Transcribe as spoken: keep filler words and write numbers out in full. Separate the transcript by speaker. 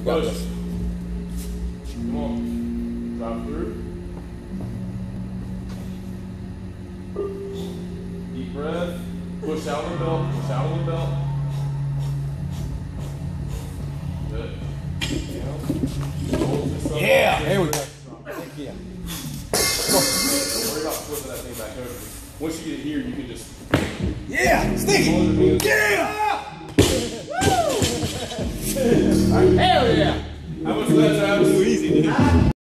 Speaker 1: got
Speaker 2: Push.
Speaker 1: this.
Speaker 2: Come on. Drop through. Deep breath. Push out of the belt. Push out of the belt. Good.
Speaker 1: Yeah, there we go. Thank you.
Speaker 2: Don't worry about flipping that thing back over. Once you get it here, you can just.
Speaker 1: Yeah, stick it. Yeah.
Speaker 2: Hell yeah! How much of that was too easy, dude?